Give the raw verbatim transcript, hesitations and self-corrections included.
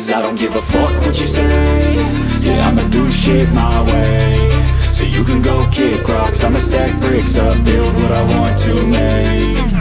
cause I don't give a fuck what you say. Yeah, I'ma do shit my way. So you can go kick rocks, I'ma stack bricks up, build what I want to make.